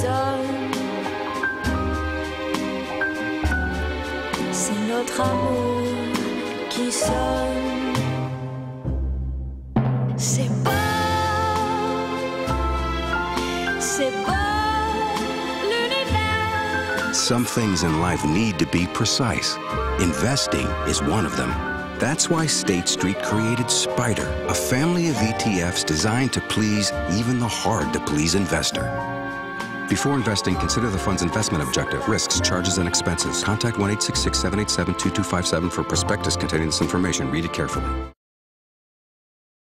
sonne. C'est notre amour qui sonne. C'est beau, c'est beau, l'univers. Some things in life need to be precise. Investing is one of them. That's why State Street created Spider, a family of ETFs designed to please even the hard-to-please investor. Before investing, consider the fund's investment objective, risks, charges, and expenses. Contact 1-866-787-2257 for prospectus containing this information. Read it carefully.